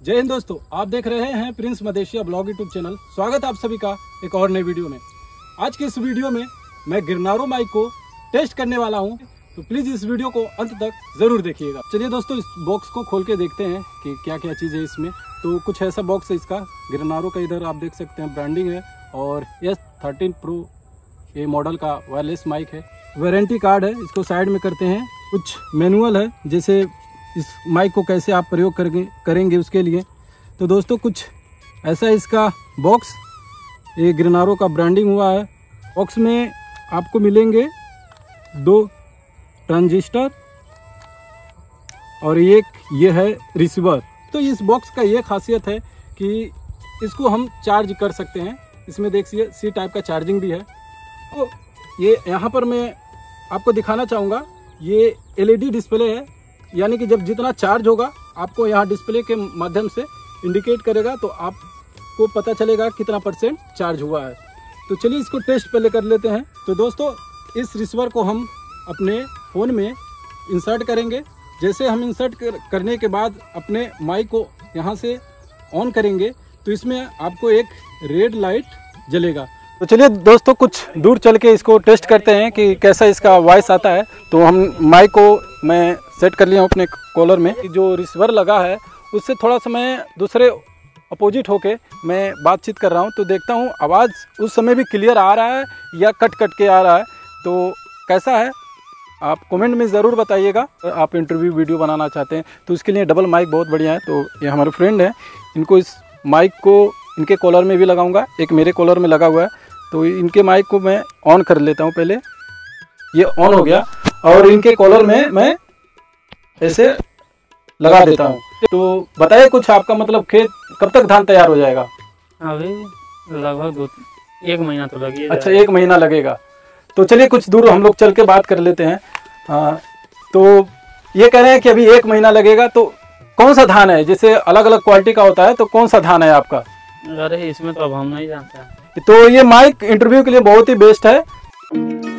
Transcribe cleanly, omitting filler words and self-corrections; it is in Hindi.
जय हिंद दोस्तों, आप देख रहे हैं Prince Madeshiya blog YouTube channel. स्वागत है आप सभी का एक और नई वीडियो में। आज की इस वीडियो में मैं गिरनारो माइक को टेस्ट करने वाला हूं, तो प्लीज इस वीडियो को अंत तक जरूर देखिएगा। चलिए दोस्तों, इस बॉक्स को खोल के देखते हैं कि क्या क्या चीज़ है इसमें। तो कुछ ऐसा बॉक्स है इसका गिरनारो का। इधर आप देख सकते हैं ब्रांडिंग है और S13 Pro ये मॉडल का वायरलेस माइक है। वारंटी कार्ड है, इसको साइड में करते हैं। कुछ मैनुअल है, जैसे इस माइक को कैसे आप प्रयोग करेंगे उसके लिए। तो दोस्तों कुछ ऐसा इसका बॉक्स, ये गिरनारो का ब्रांडिंग हुआ है। बॉक्स में आपको मिलेंगे 2 ट्रांजिस्टर और एक ये है रिसीवर। तो इस बॉक्स का ये खासियत है कि इसको हम चार्ज कर सकते हैं। इसमें देखिए C टाइप का चार्जिंग भी है। तो ये यहाँ पर मैं आपको दिखाना चाहूँगा, ये LED डिस्प्ले है, यानी कि जब जितना चार्ज होगा आपको यहाँ डिस्प्ले के माध्यम से इंडिकेट करेगा, तो आपको पता चलेगा कितना % चार्ज हुआ है। तो चलिए इसको टेस्ट पहले कर लेते हैं। तो दोस्तों इस रिसीवर को हम अपने फ़ोन में इंसर्ट करेंगे। जैसे हम इंसर्ट करने के बाद अपने माइक को यहाँ से ऑन करेंगे तो इसमें आपको एक रेड लाइट जलेगा। तो चलिए दोस्तों कुछ दूर चल के इसको टेस्ट करते हैं कि कैसा इसका वॉइस आता है। तो हम माइक को मैं सेट कर लिया हूँ अपने कॉलर में। जो रिसीवर लगा है उससे थोड़ा सा मैं दूसरे अपोजिट होके मैं बातचीत कर रहा हूँ, तो देखता हूँ आवाज़ उस समय भी क्लियर आ रहा है या कट कट के आ रहा है। तो कैसा है आप कमेंट में ज़रूर बताइएगा। आप इंटरव्यू वीडियो बनाना चाहते हैं तो इसके लिए डबल माइक बहुत बढ़िया है। तो ये हमारे फ्रेंड हैं, इनको इस माइक को इनके कॉलर में भी लगाऊंगा, एक मेरे कॉलर में लगा हुआ है। तो इनके माइक को मैं ऑन कर लेता हूं। पहले ये ऑन हो गया और इनके कॉलर में मैं ऐसे लगा देता हूं। तो बताइए कुछ, आपका मतलब खेत कब तक धान तैयार हो जाएगा? अभी लगभग 1 महीना तो लगेगा। अच्छा, 1 महीना लगेगा। तो चलिए कुछ दूर हम लोग चल के बात कर लेते हैं। हाँ, तो ये कह रहे हैं कि अभी 1 महीना लगेगा। तो कौन सा धान है? जैसे अलग अलग क्वालिटी का होता है, तो कौन सा धान है आपका? अरे इसमें तो अब हम नहीं जानते हैं। तो ये माइक इंटरव्यू के लिए बहुत ही बेस्ट है।